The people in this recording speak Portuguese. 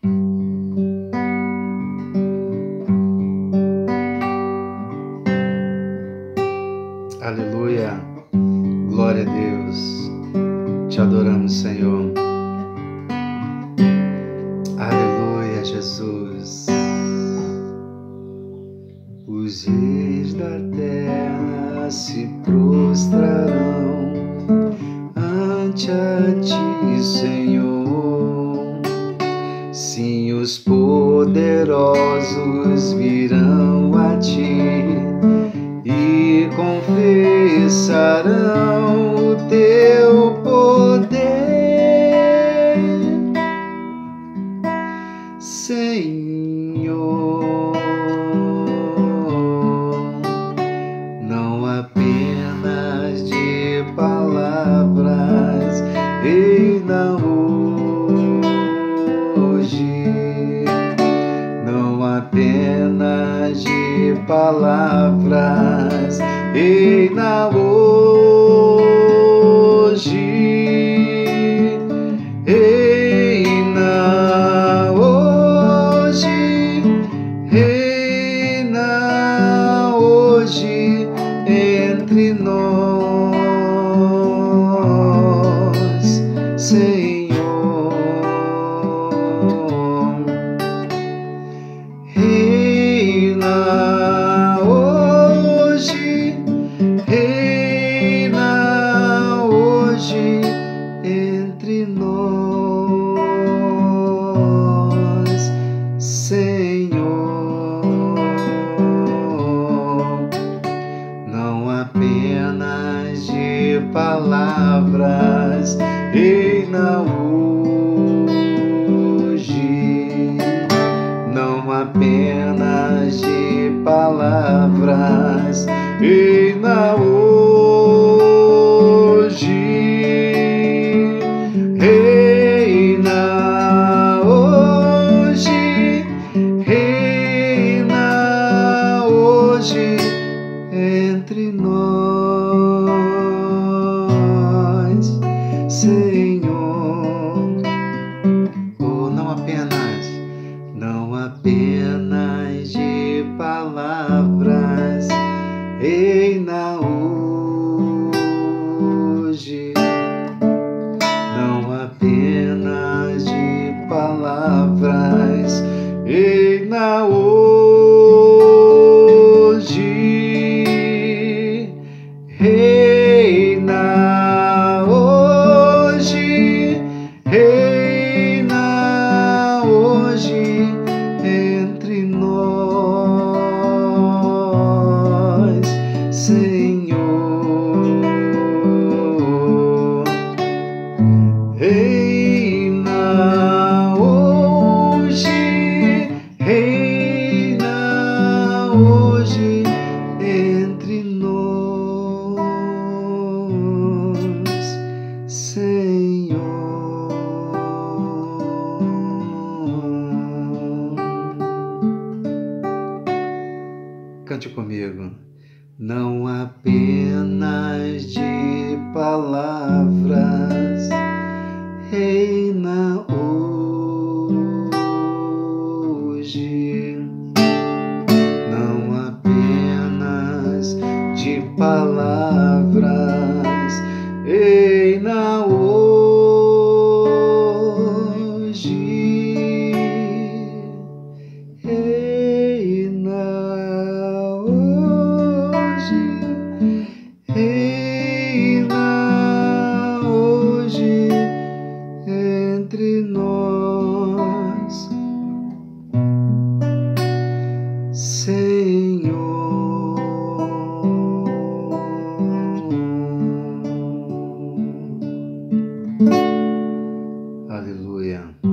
Aleluia, glória a Deus, te adoramos, Senhor. Aleluia, Jesus. Os reis da terra se prostrarão ante a ti, Senhor. Sim, os poderosos virão a ti e confessarão o teu poder, Senhor. Não apenas de palavras, ainda hoje, não apenas de palavras, ainda hoje, reina hoje, reina hoje entre nós, Senhor. Reina hoje, reina hoje entre nós, Senhor. Não apenas de palavras, reina hoje, não apenas de palavras, reina hoje, reina hoje, reina hoje entre nós, Senhor. Oh, não apenas de palavras, reina hoje, não apenas de palavras, reina hoje, reina hoje, reina hoje entre nós, Senhor. Reina hoje, reina hoje entre nós, Senhor. Cante comigo. Não apenas de palavras, reina hoje, não apenas de palavras, reina hoje, reina hoje, reina hoje entre nós, Senhor. Aleluia.